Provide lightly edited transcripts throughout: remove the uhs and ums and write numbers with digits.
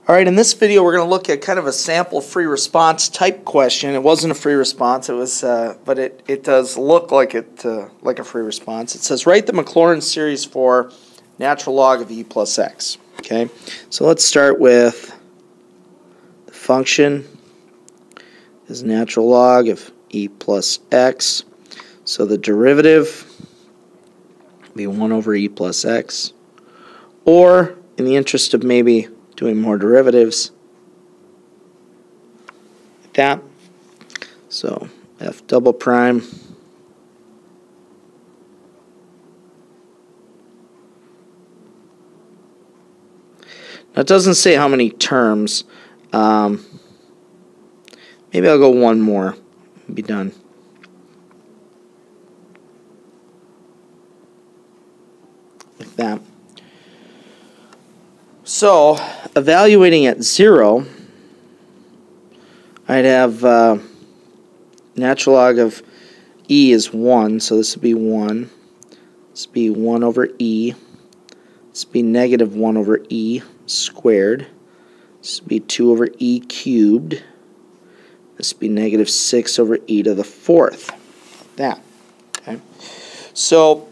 Alright, in this video we're going to look at kind of a sample free response type question. It wasn't a free response, it was, but it does look like like a free response. It says write the Maclaurin series for natural log of e plus x. Okay, so let's start with the function is natural log of e plus x. So the derivative will be 1 over e plus x. Or, in the interest of maybe doing more derivatives, like that. So f double prime now it doesn't say how many terms. Maybe I'll go one more and be done. Like that. So, evaluating at 0, I'd have natural log of e is 1, so this would be 1. This would be 1 over e. This would be negative 1 over e squared. This would be 2 over e cubed. This would be negative 6 over e to the 4th. Like that. Okay. So,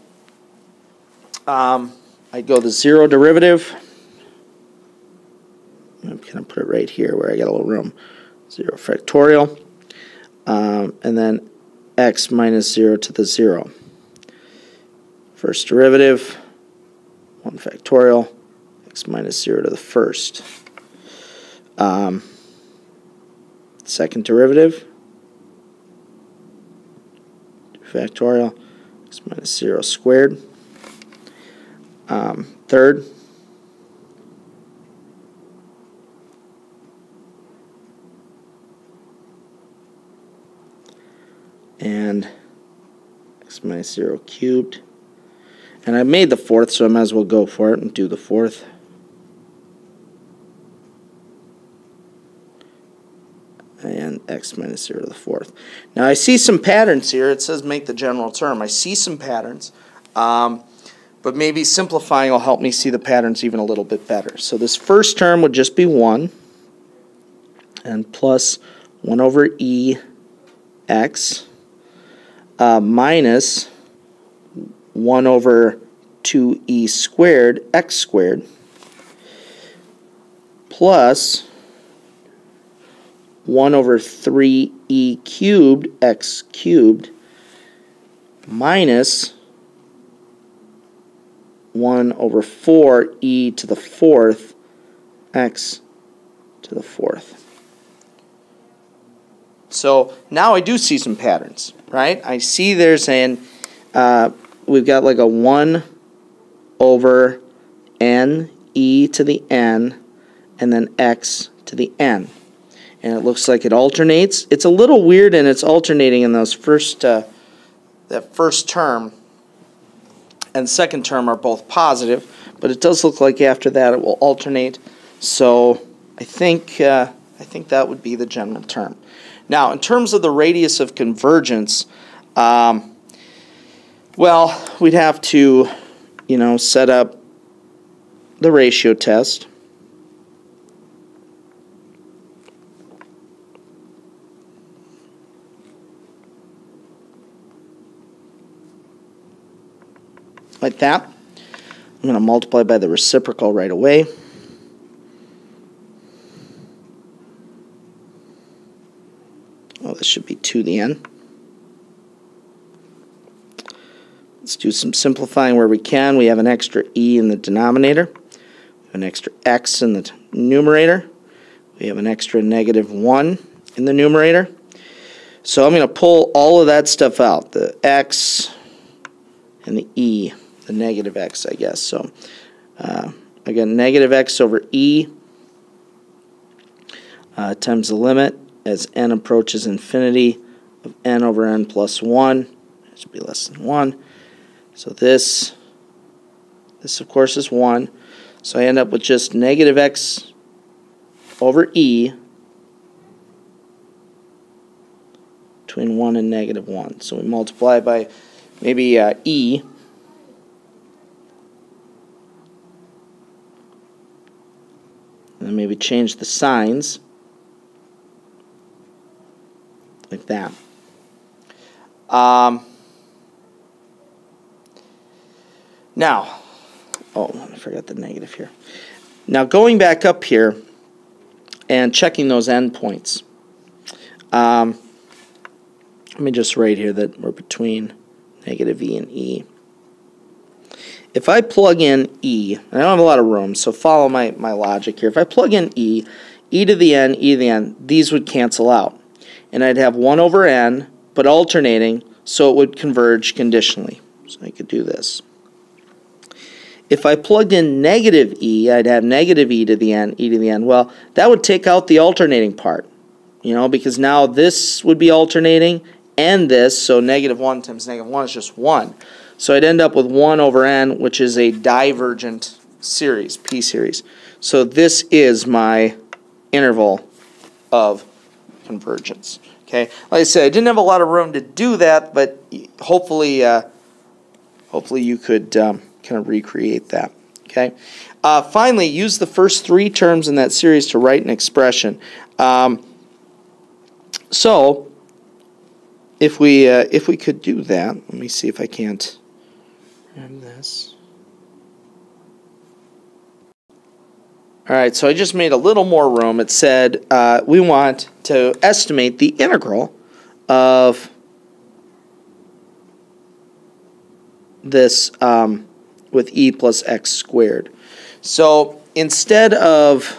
I'd go the 0 derivative. I'm going to put it right here where I got a little room. 0 factorial. And then x minus 0 to the 0. First derivative, 1 factorial, x minus 0 to the first. Second derivative, 2 factorial, x minus 0 squared. Third, and x minus 0 cubed. And I made the fourth, so I might as well go for it and do the fourth. And x minus 0 to the fourth. Now I see some patterns here. It says make the general term. I see some patterns, but maybe simplifying will help me see the patterns even a little bit better. So this first term would just be 1 and plus 1 over e x. Minus 1 over 2e squared x squared plus 1 over 3e cubed x cubed minus 1 over 4e to the 4th x to the 4th. So now I do see some patterns, right? I see there's we've got like a 1 over n, e to the n, and then x to the n. And it looks like it alternates. It's a little weird and it's alternating in those that first term and second term are both positive, but it does look like after that it will alternate. So I think that would be the general term. Now, in terms of the radius of convergence, well, we'd have to, set up the ratio test. Like that. I'm going to multiply by the reciprocal right away. Oh, this should be 2 to the n. Let's do some simplifying where we can. We have an extra e in the denominator. We have an extra x in the numerator. We have an extra negative 1 in the numerator. So I'm going to pull all of that stuff out. The x and the e, the negative x, I guess. So I got negative x over e times the limit as n approaches infinity of n over n plus 1. It should be less than 1. So this of course is 1. So I end up with just negative x over e between 1 and negative 1. So we multiply by maybe e. then maybe change the signs like that. Now, oh, I forgot the negative here. Now going back up here and checking those endpoints. Let me just write here that we're between negative e and e. If I plug in e, I don't have a lot of room, so follow my logic here. If I plug in e to the n, e to the n, these would cancel out. And I'd have 1 over n, but alternating, so it would converge conditionally. So I could do this. If I plugged in negative e, I'd have negative e to the n, e to the n. Well, that would take out the alternating part, you know, because now this would be alternating and this, so negative 1 times negative 1 is just 1. So I'd end up with 1 over n, which is a divergent series, p series. So this is my interval of convergence. Okay, like I said, I didn't have a lot of room to do that, but hopefully, hopefully you could kind of recreate that. Okay. Finally, use the first 3 terms in that series to write an expression. So if we could do that, let me see if I can't grab this. All right, so I just made a little more room. It said we want to estimate the integral of this with e plus x squared. So instead of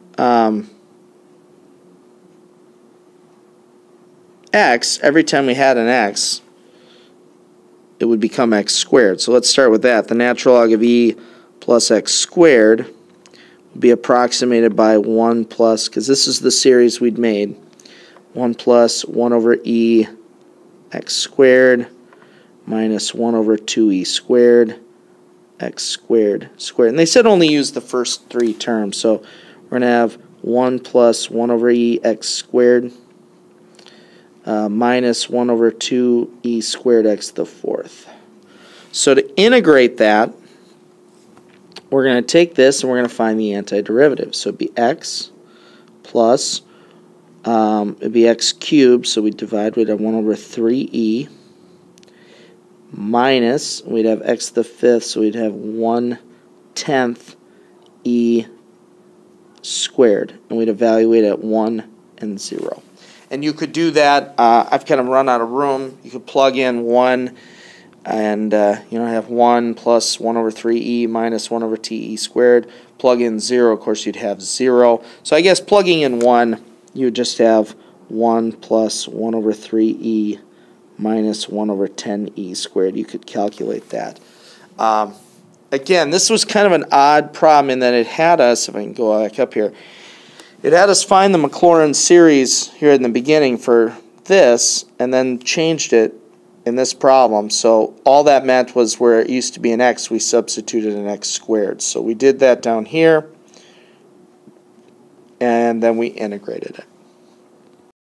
x, every time we had an x, it would become x squared. So let's start with that. The natural log of e plus x squared would be approximated by 1 plus, because this is the series we'd made, 1 plus 1 over e x squared minus 1 over 2e squared x squared squared. And they said only use the first 3 terms. So we're going to have 1 plus 1 over e x squared minus 1 over 2e squared x to the 4th. So to integrate that, we're going to take this and we're going to find the antiderivative. So it'd be x plus, it'd be x cubed, so we'd divide, we'd have 1 over 3e minus, we'd have x to the 5th, so we'd have 1/10 e squared, and we'd evaluate at 1 and 0. And you could do that. I've kind of run out of room. You could plug in 1 and have 1 plus 1 over 3e minus 1 over te squared. Plug in 0, of course you'd have 0. So I guess plugging in 1, you would just have 1 plus 1 over 3e minus 1 over 10e squared. You could calculate that. Again, this was kind of an odd problem in that it had us, if I can go back up here, it had us find the Maclaurin series here in the beginning for this and then changed it in this problem. So all that meant was where it used to be an x, we substituted an x squared. So we did that down here and then we integrated it.